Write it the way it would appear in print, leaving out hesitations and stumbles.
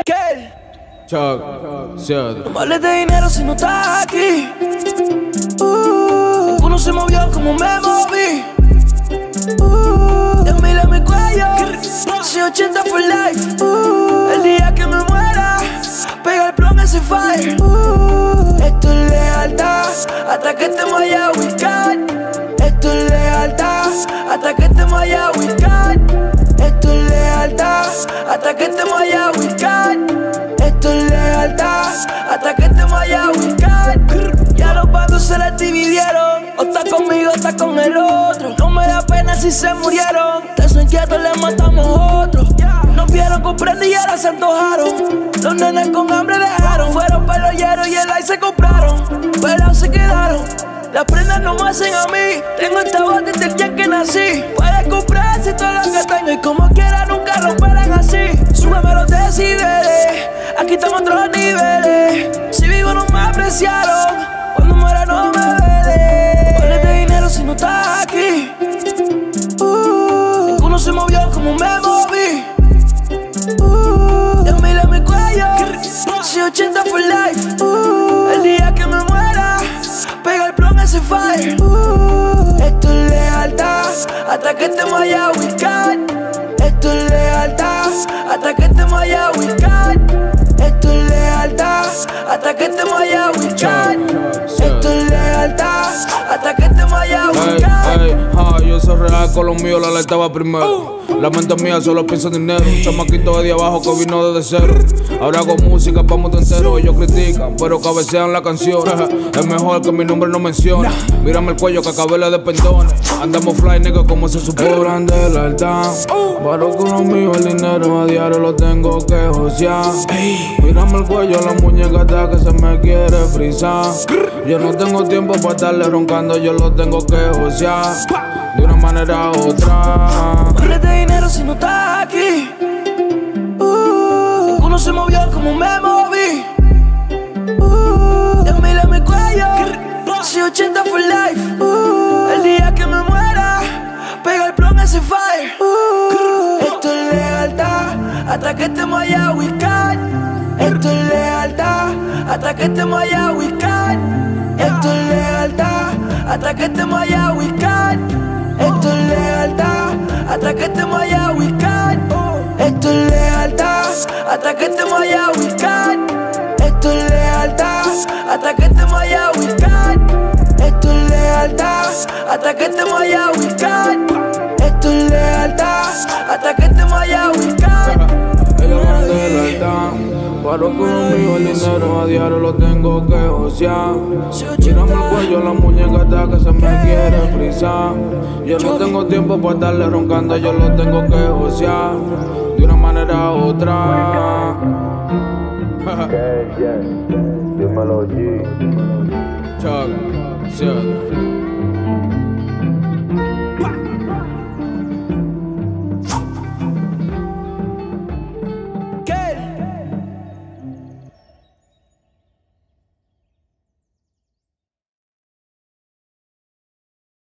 Kel. Chuck, Seattle. No me hables de dinero si no estás aquí. Ninguno se movió como me moví. 10.000 en mi cuello, 80 for life. El día que me muera, pega el plon ese fire. Esto es lealtad, hasta que estemos allá a buscar. Esto es lealtad, hasta que estemos allá a buscar. Esto es lealtad, hasta que estemos allá a buscar. Esto es lealtad, hasta que estemos allá a buscar. Ya los bandos se les dividieron. O está conmigo o está con el otro. No me da pena si se murieron. De esos inquietos le matamos otros. Nos vieron comprando y ahora se antojaron. Los nenes con hambre dejaron. Fueron peloyeros y el ice se compraron. Pero se quedaron. Las prendas no me hacen a mí. Tengo esta voz desde el día que nací. Puedes comprar si todo lo que tengo. Y como quiera nunca romperán así. Súbeme los decibeles. Aquí estamos a otros niveles. Si vivo no me apreciaron. Cuando muera no me vele. Hables de dinero si no estás aquí. Ninguno se movió como me moví. 10.000 en mi cuello, 80 for life. El día que me muera, pega el plon ese fire. Esto es lealtad, hasta que estemos allá a buscar. Esto es lealtad, hasta que estemos allá a buscar. Esto es lealtad, hasta que estemos allá a buscar. Esto es lealtad, hasta que estemos allá a buscar. Yo soy real con los míos, la lealtad va primero. La mente mía solo piensa en dinero. Un chamaquito de abajo que vino desde cero. Ahora hago música pa' mundo entero. Ellos critican, pero cabecean la canción. Es mejor que mi nombre no mencione. Mírame el cuello que acabé de pendones. Andamos fly, nigga, como se supone. El grande lealtad. Paro con los míos, el dinero a diario lo tengo que josear. Mírame el cuello, la muñeca está que se me quiere frizar. Yo no tengo tiempo para estarle roncando, yo lo tengo que josear. De una manera u otra. No hables de dinero si no estás aquí. Ninguno se movió como me moví. 10.000 en mi cuello, 80 for life. El día que me muera, pega el plon ese fire. Esto es lealtad, hasta que estemos allá a buscar. Esto es lealtad, hasta que estemos allá a buscar. Esto es lealtad, hasta que estemos allá a buscar. Esto es lealtad, hasta que estemos allá a buscar. Esto es lealtad, hasta que estemos allá a buscar. Esto es lealtad, hasta que estemos allá a buscar. Esto es lealtad, hasta que estemos allá a buscar. Esto es lealtad, hasta que estemos allá a buscar. Ella grande lealtad. Paro con los míos, el dinero a diario lo tengo que josear. Mírame el cuello, la muñeca está que se me quiere frizar. Yo no tengo tiempo para estarle roncando, yo lo tengo que josear. De una manera u otra. Dímelo, G. Chuck, Seattle.